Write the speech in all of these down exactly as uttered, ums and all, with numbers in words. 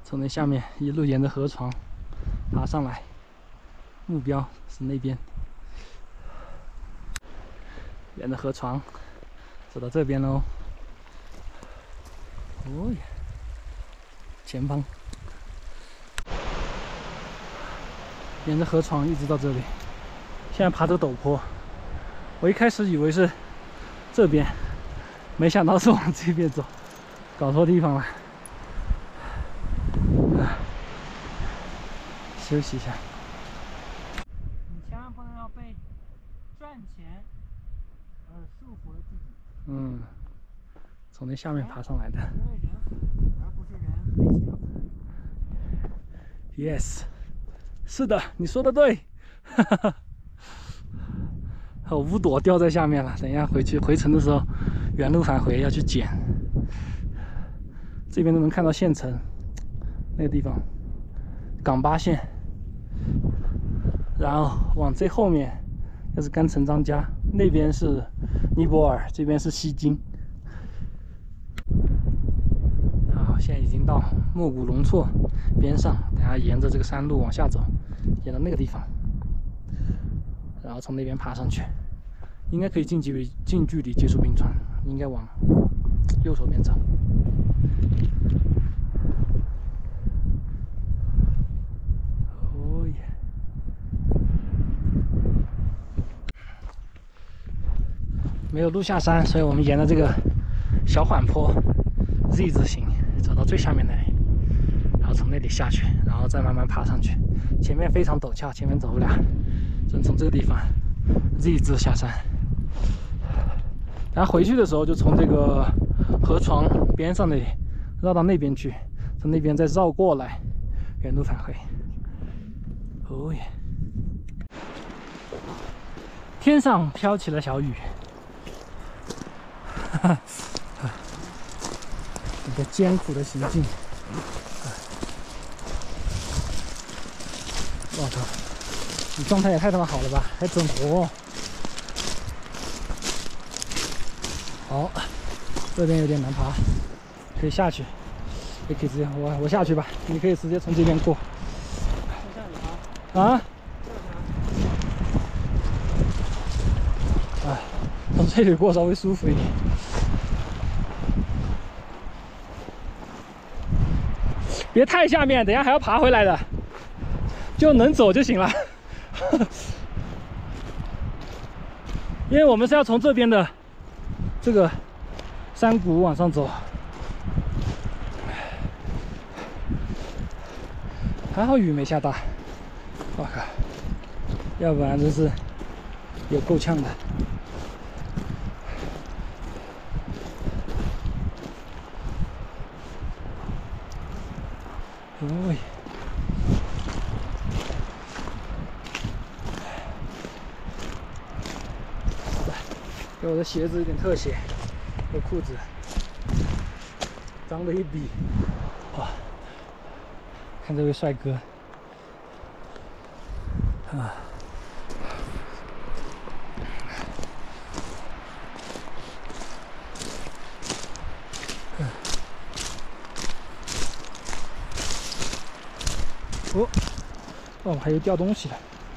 从那下面一路沿着河床爬上来，目标是那边。沿着河床走到这边喽。哦耶！前方，沿着河床一直到这里。现在爬这个陡坡，我一开始以为是这边，没想到是往这边走，搞错地方了。啊，休息一下。你千万不能要被赚钱而束缚了自己。嗯，从那下面爬上来的。因为人死，而不是人被钱服。Yes， 是的，你说的对。哈哈哈。还有五朵掉在下面了，等一下回去回程的时候，原路返回要去捡。这边都能看到县城，那个地方，港巴县。然后往最后面，那是甘城张家，那边是尼泊尔，这边是西京。好，现在已经到莫古隆措边上，等下沿着这个山路往下走，沿到那个地方，然后从那边爬上去。应该可以近距离近距离接触冰川，应该往右手边走。哦耶！没有路下山，所以我们沿着这个小缓坡 Z 字形走到最下面那里，然后从那里下去，然后再慢慢爬上去。前面非常陡峭，前面走不了，只能从这个地方 Z 字下山。然后回去的时候就从这个河床边上那里绕到那边去，从那边再绕过来，原路返回。哦耶！天上飘起了小雨，哈哈，一个艰苦的行进。我靠，你状态也太他妈好了吧，还整活。好，这边有点难爬，可以下去，也可以直接我我下去吧，你可以直接从这边过。啊？哎，从这里过稍微舒服一点。别太下面，等一下还要爬回来的，就能走就行了。因为我们是要从这边的这个山谷往上走，还好雨没下大，我靠，要不然真是有够呛的。哦，给我的鞋子一点特写，这裤子脏的一笔。哇，看这位帅哥啊！哦，哦，还有掉东西了。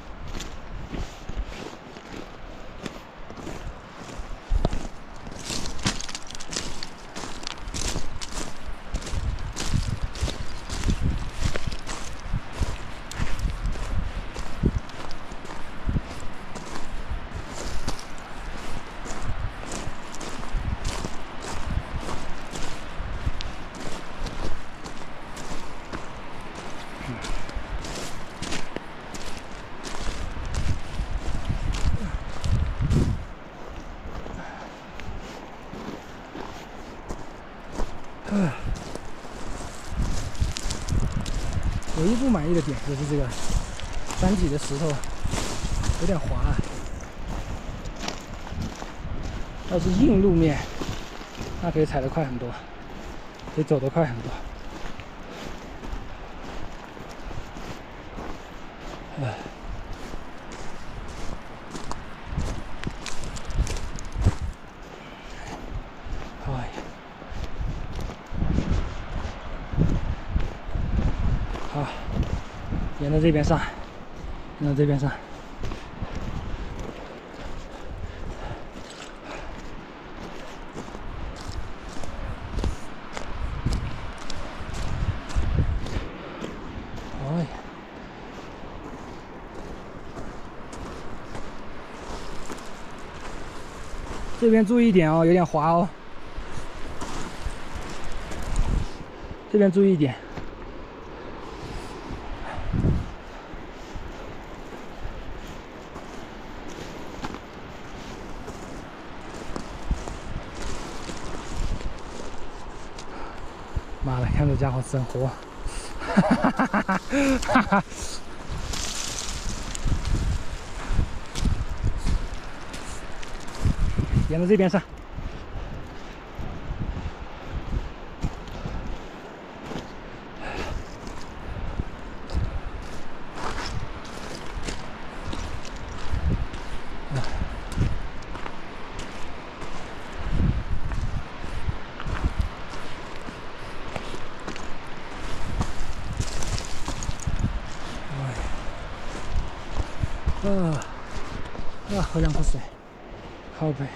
唯一不满意的点就是这个山体的石头有点滑，要是硬路面，那可以踩得快很多，可以走得快很多。哎，哎呀！ 好，沿着这边上，沿着这边上。哎，这边注意一点哦，有点滑哦。这边注意一点。 妈的，看这家伙真活！哈哈哈哈哈哈！沿着这边上。啊啊！喝两口水，靠背。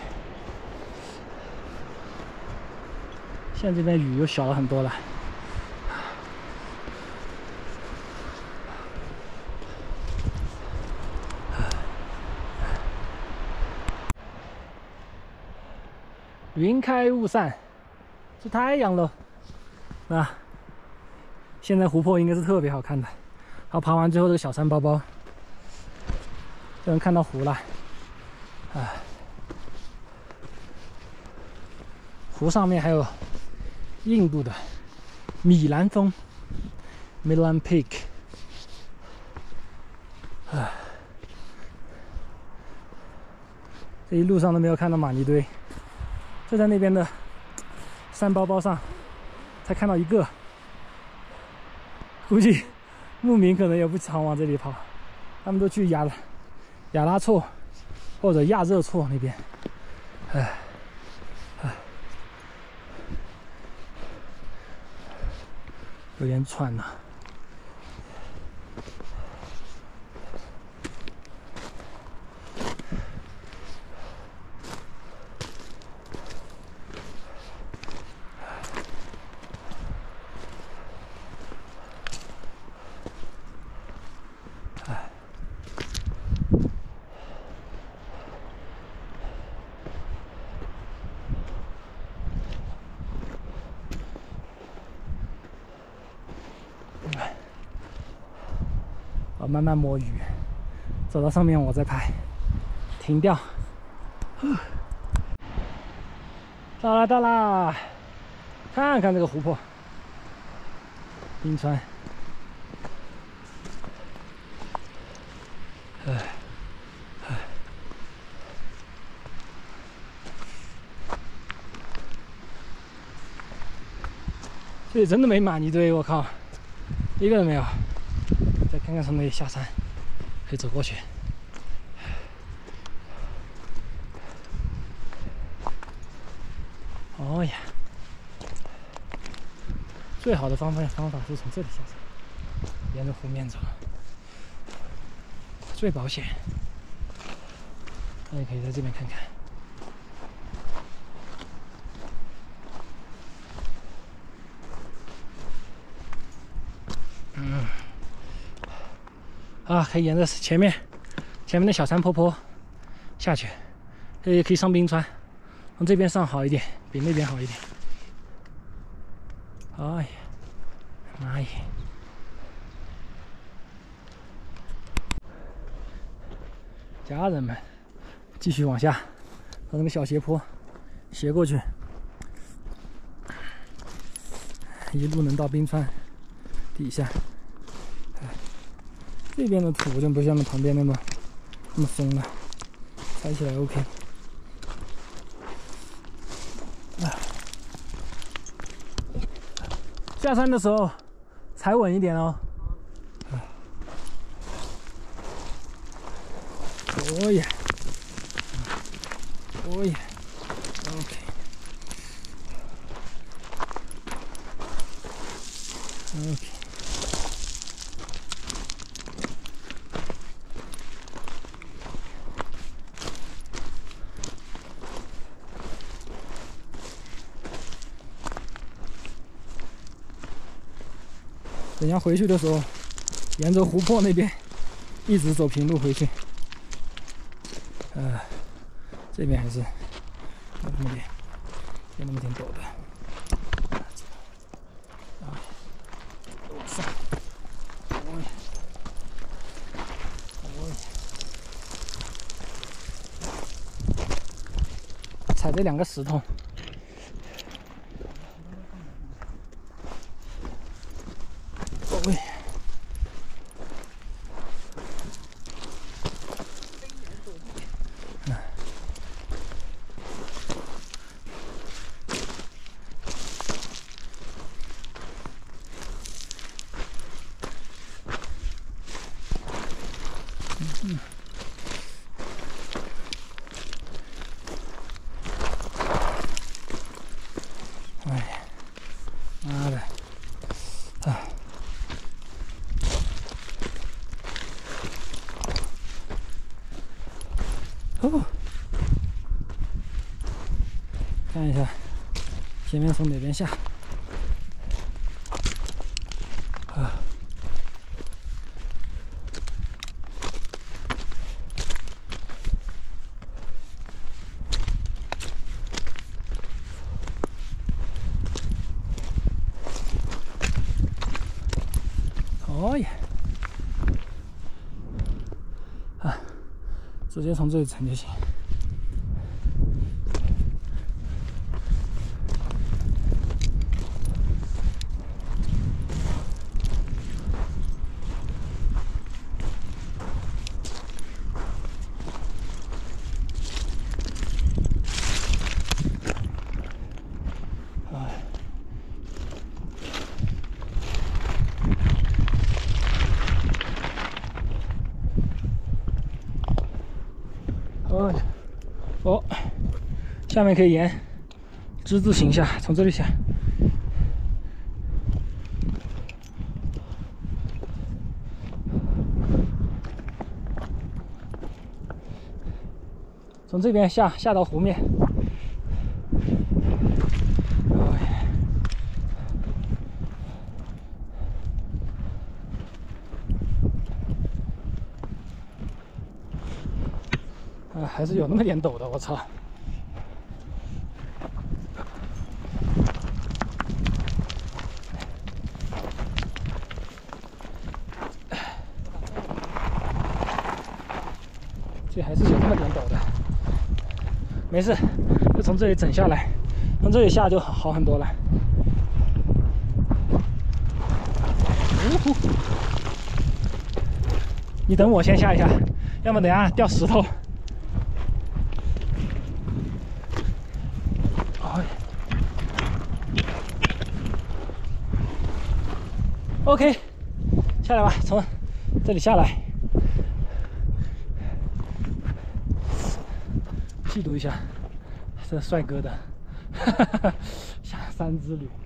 现在这边雨又小了很多了。云开雾散，出太阳了，啊！现在湖泊应该是特别好看的。然后爬完最后这个小山包包。 就能看到湖了，啊！湖上面还有印度的米兰峰 （Milan Peak）。啊！这一路上都没有看到玛尼堆，就在那边的山包包上才看到一个。估计牧民可能也不常往这里跑，他们都去亚了。 亚拉措或者亚热措那边，哎，哎，有点喘呐。我慢慢摸鱼，走到上面我再拍，停掉。到啦到啦，看看这个湖泊，冰川。哎，哎，这里真的没玛尼堆，我靠，一个人没有。 再看看从那里下山，可以走过去。哦呀，最好的方法方法是从这里下山，沿着湖面走，最保险。那你可以在这边看看。嗯。 啊，可以沿着前面前面的小山坡坡下去，这也可以上冰川，从这边上好一点，比那边好一点。哎呀，妈呀！家人们，继续往下，到那个小斜坡斜过去，一路能到冰川底下。 这边的土就不像那旁边那么那么松了，踩起来 OK。啊，下山的时候踩稳一点哦。啊，哦耶，哦耶 ，OK， OK。 等下回去的时候，沿着湖泊那边一直走平路回去。呃，这边还是有那么点，有那么点陡的。啊，往上，哦，哦，踩这两个石头。 喂，嗯，嗯，哎，妈的，啊！ 哦，看一下前面从哪边下啊？哦耶！啊，直接从这里沉就行。 哦，哦，下面可以沿之字形下，从这里下。从这边下下到湖面。啊，还是有那么点陡的，我操！这还是有那么点陡的，没事，就从这里整下来，从这里下就好好很多了。呜呼！你等我先下一下，要么等下掉石头。 OK， 下来吧，从这里下来，嫉妒一下这帅哥的下山之旅。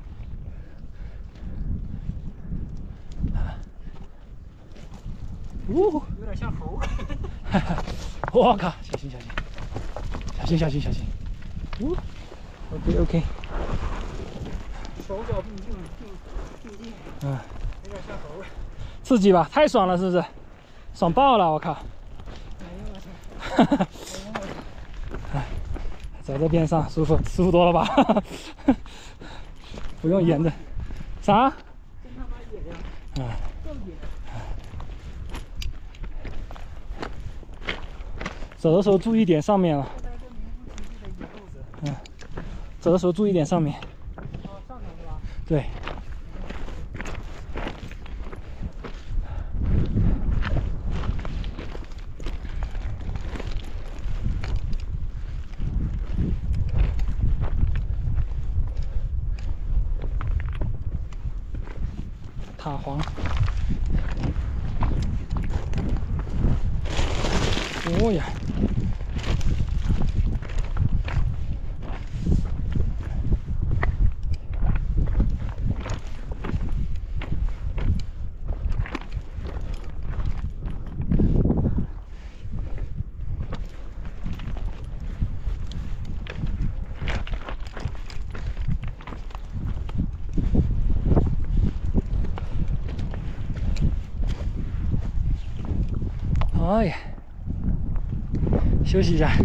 呜、哦，有点像猴。我靠，小心小心，小心小心小心。呜 ，OK OK。手脚并进并并进。嗯。 有点像猴，刺激吧？太爽了，是不是？爽爆了！我靠！哎呦我去！哈哈！哎，走在边上舒服，舒服多了吧？不用沿着。啥？真他妈野呀！啊，够野！走的时候注意点上面了。嗯，走的时候注意点上面。哦，上面是吧？对。 塔黄，哦呀！ 哎呀，休息一下。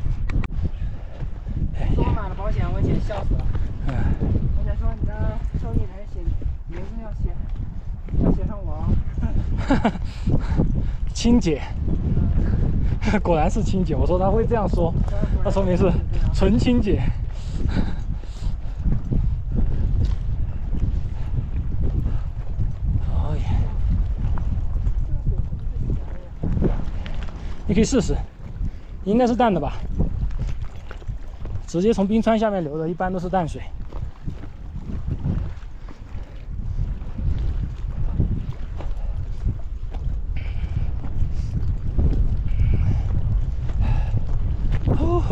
说我买了保险，我姐笑死了。 嗯。 我姐说你的受益人写名字要写要写上我啊。 哈哈，亲姐。果然是亲姐，我说她会这样说，那说明是纯亲姐。哦耶！你可以试试，应该是淡的吧？直接从冰川下面流的，一般都是淡水。哦。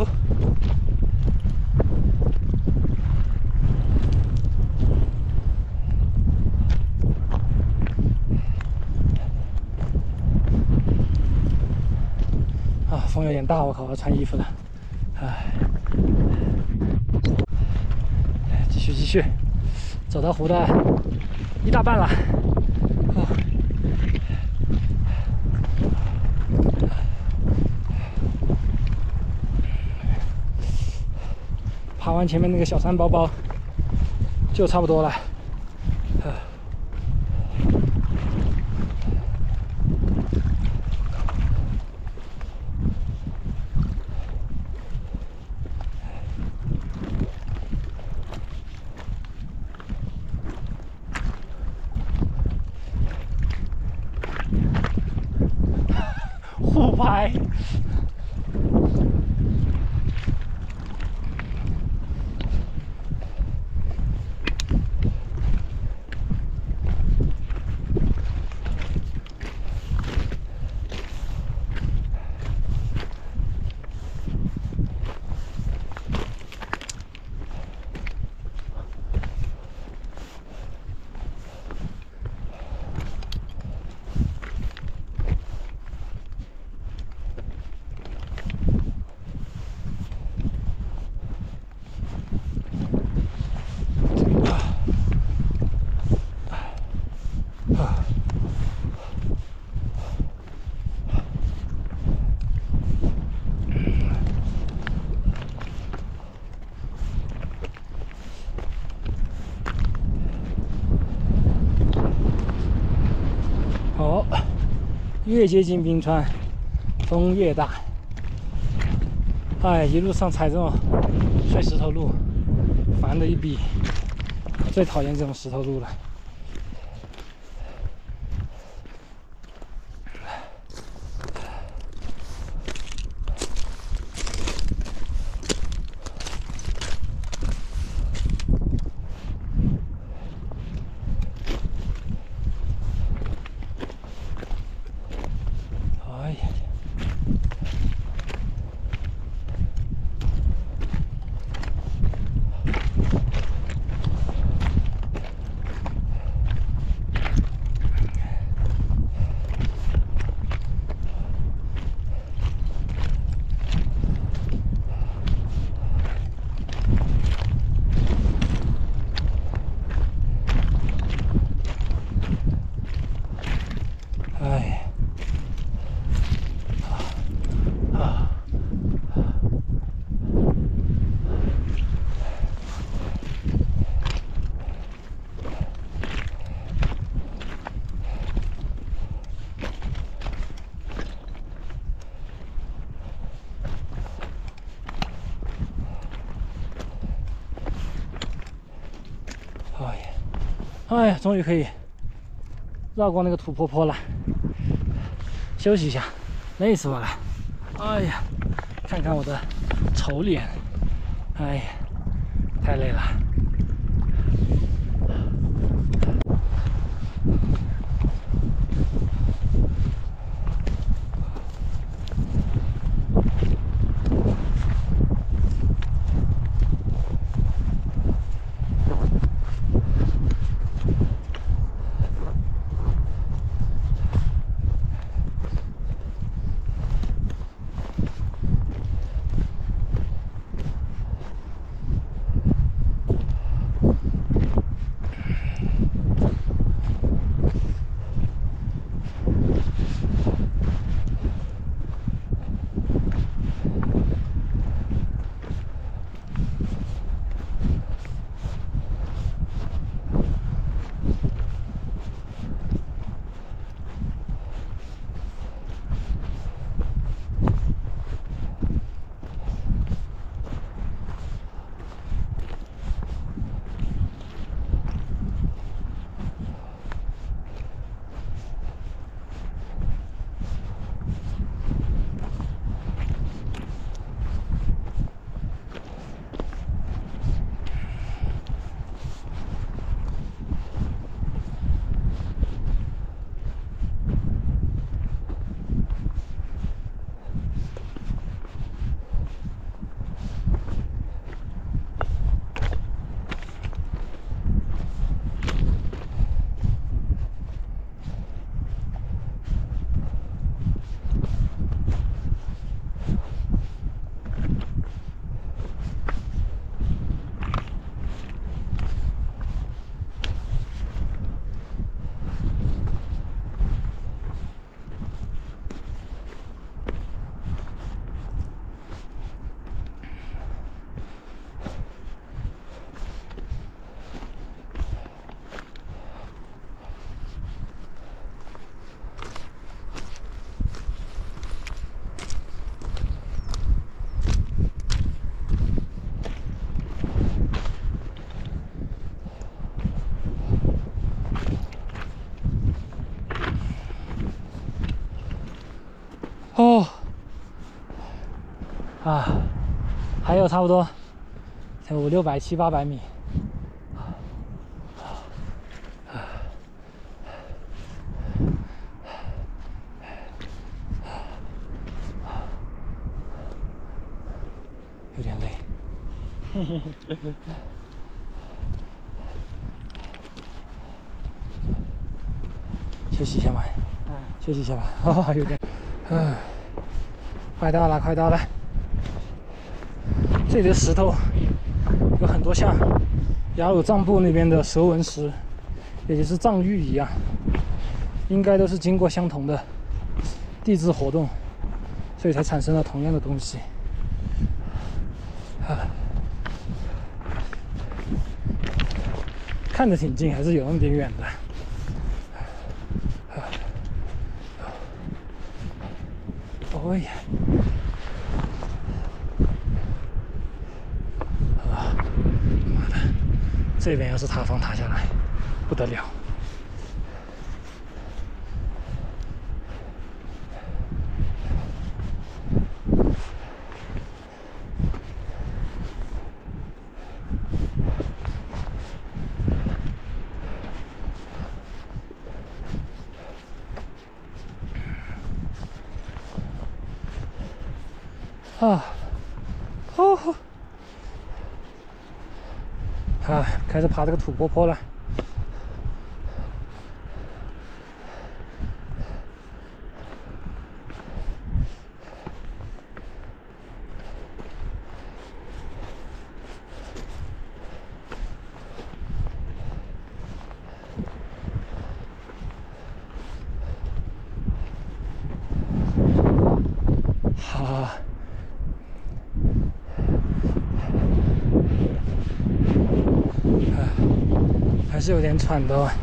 啊，风有点大，我靠，我要穿衣服了。唉，继续继续，走到湖的一大半了。哦。爬完前面那个小山包包，就差不多了。互拍。好，越接近冰川，风越大。哎，一路上踩这种碎石头路，烦的一逼。我最讨厌这种石头路了。哎呀！哎。啊！哎呀！哎呀，终于可以绕过那个土坡坡了，休息一下，累死我了。哎呀，看看我的丑脸，哎呀，太累了。 哦，啊，还有差不多五六百、七八百米。有点累。休息一下嘛，嗯，休息一下吧。啊，有点，嗯，快到了，快到了。这里的石头有很多像雅鲁藏布那边的蛇纹石，也就是藏玉一样，应该都是经过相同的地质活动，所以才产生了同样的东西。啊，看着挺近，还是有那么点远的。哦呀！啊，妈的！这边要是塌方塌下来，不得了！啊，哦，啊，开始爬这个土坡坡了。好。还是有点喘的、哦。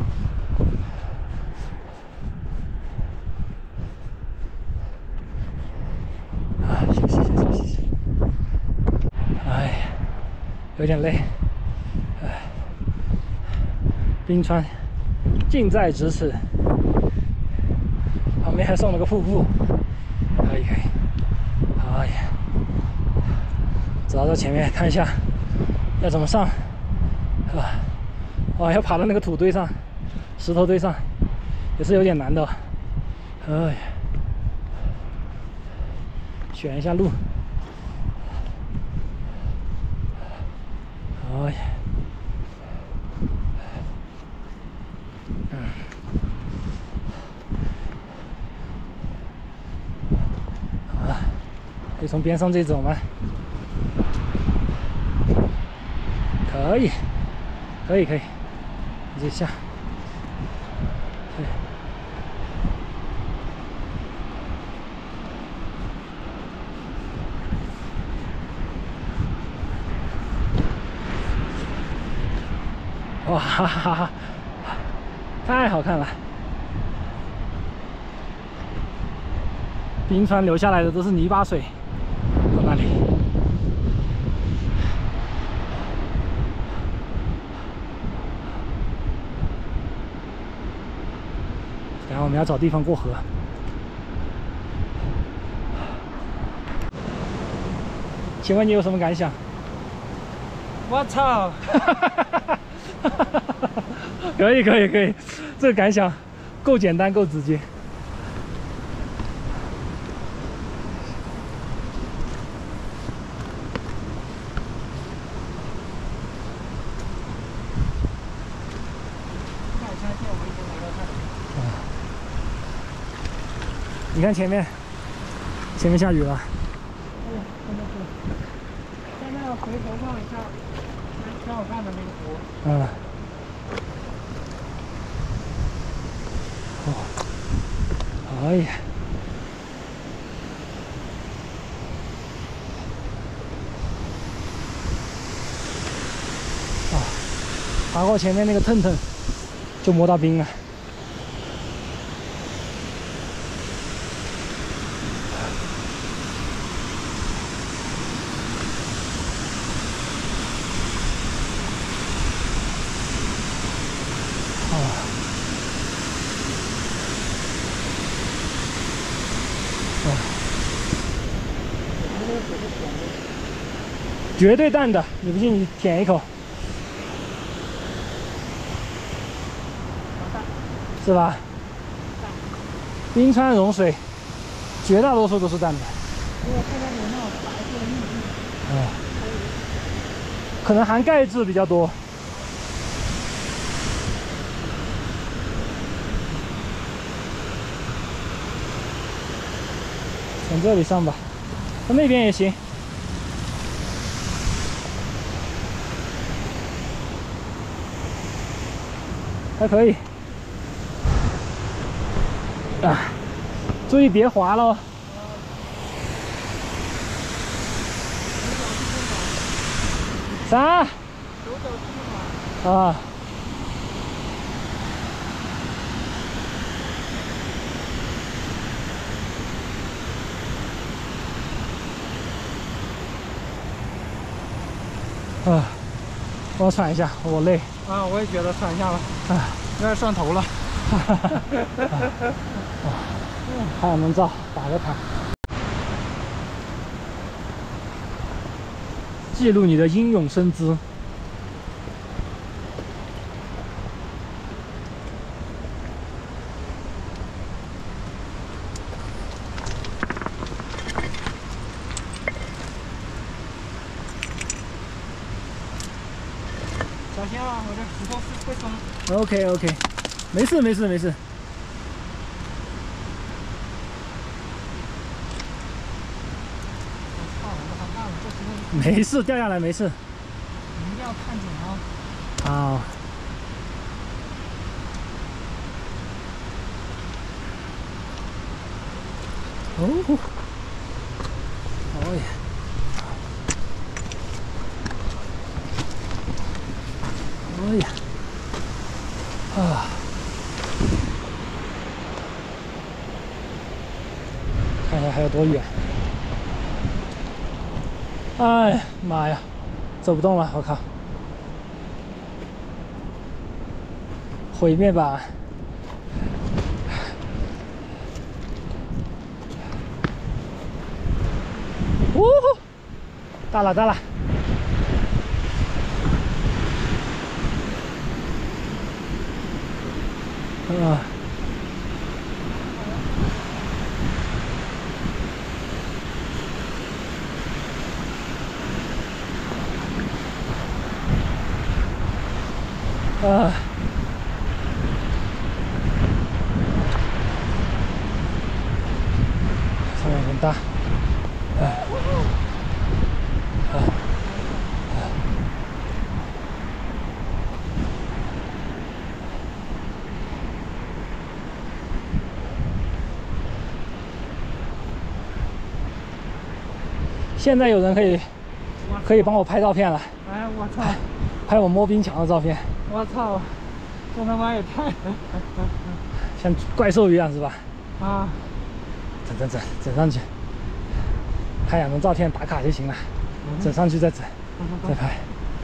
啊，休息一下，休息一下。哎呀，有点累。哎，冰川近在咫尺，旁边还送了个瀑布，可以可以。哎呀，走到前面看一下要怎么上，啊。哇，要爬到那个土堆上，石头堆上，也是有点难的、哦。哎呀，选一下路。哎呀，嗯，啊，可以从边上这走吗？可以，可以，可以。直接下，对，哇哈哈哈！ 太好看了。冰川流下来的都是泥巴水，到那里。等下我们要找地方过河。请问你有什么感想？ 我操！ 可以可以可以，这个感想够简单够直接。你看前面，前面下雨了。 哎呀，真的是！现在回头望一下，挺好看的那个湖。 嗯。哦。哎呀。啊！爬过前面那个腾腾，就摸到冰了。绝对淡的，你不信你舔一口，是吧？冰川融水，绝大多数都是淡的。 我看到有那种白色的印记。 嗯，可能含钙质比较多。从这里上吧，从那边也行。还可以。啊，注意别滑喽。啥？ 手脚冰滑。 啊。啊，帮我喘一下，我累。 啊，我也觉得喘一下了， 啊， 有点上头了。 太阳能照，打个卡，记录你的英勇身姿。 小心啊，我这石头会松。 OK OK， 没事没事没事。 我操，我都害怕了，这石头。 没事，掉下来没事。 你一定要看紧啊！ 好。哦。哦呀。哎呀，啊，看一下还有多远。哎妈呀，走不动了，我靠！毁灭吧！呜呼，到了到了。啊！啊！上面很大。啊！啊！现在有人可以可以帮我拍照片了。 哎，我操！ 拍我摸冰墙的照片。 我操！ 这他妈也太…… 像怪兽一样是吧？ 啊！ 整整整整上去，拍两张照片打卡就行了。整上去再整，再拍。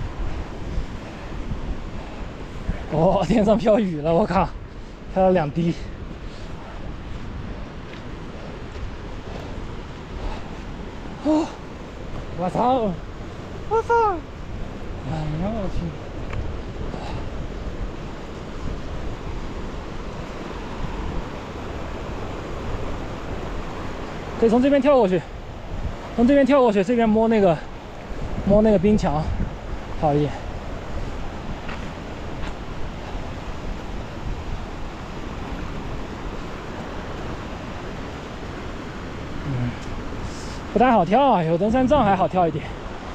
哦，天上飘雨了，我靠，飘了两滴。哦，我操！我操！哎呀，我去！可以从这边跳过去，从这边跳过去，这边摸那个摸那个冰墙，好一点。嗯，不太好跳啊，有登山杖还好跳一点。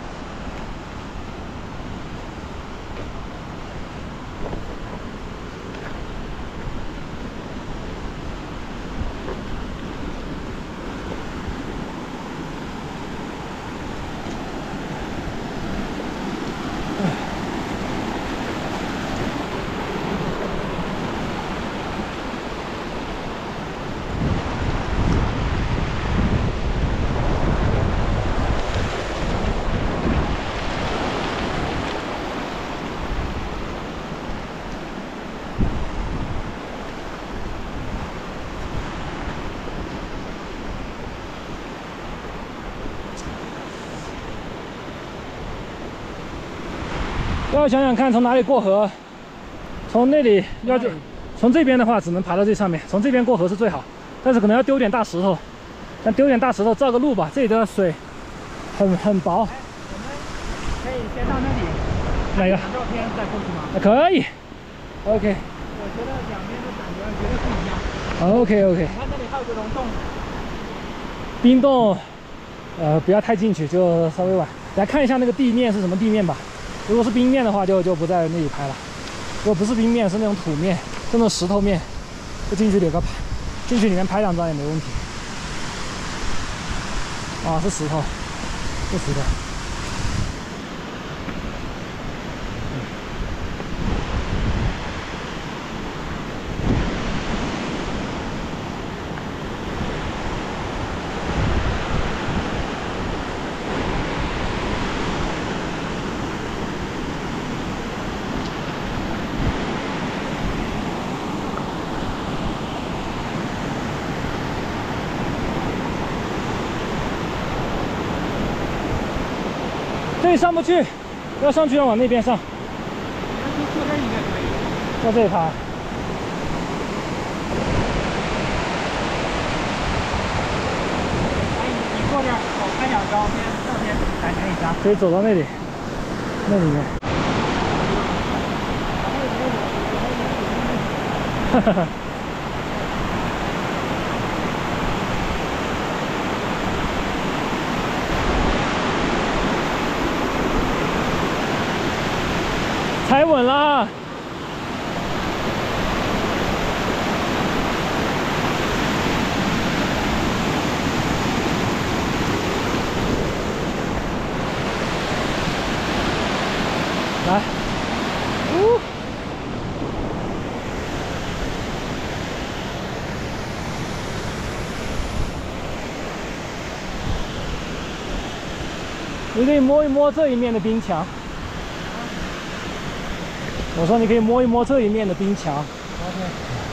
要想想看从哪里过河，从那里要就从这边的话，只能爬到这上面，从这边过河是最好，但是可能要丢点大石头，但丢点大石头造个路吧。这里的水很很薄。 可以先到那里， 哪个？ 照片再过去吗？ 啊，可以。OK。 我觉得两边的感觉绝对不一样。 OK OK。 你看这里还有个溶洞。 冰洞，呃，不要太进去，就稍微晚。来看一下那个地面是什么地面吧。如果是冰面的话就，就不在那里拍了；如果不是冰面，是那种土面，这种石头面，就进去里个拍，进去里面拍两张也没问题。啊，是石头，是石头。这里上不去，要上去要往那边上。 坐这应该可以。 坐这一趴。 哎，你坐这儿，我拍两张片，照片咱可以张。 可以走到那里，那里面。哈哈哈。踩稳了，来，呜，你可以摸一摸这一面的冰墙。我说你可以摸一摸这一面的冰墙。OK。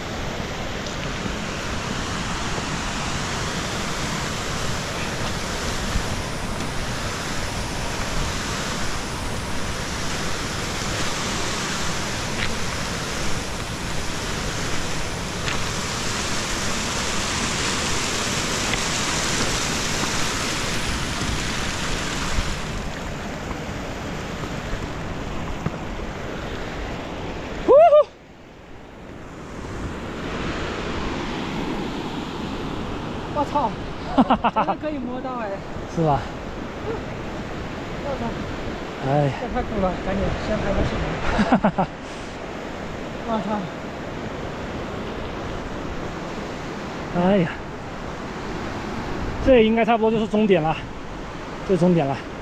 我操！真的可以摸到哎，是吧？我操！哎，这太酷了，赶紧先拍个视频。哈哈！我操！哎呀，这应该差不多就是终点了，这终点了。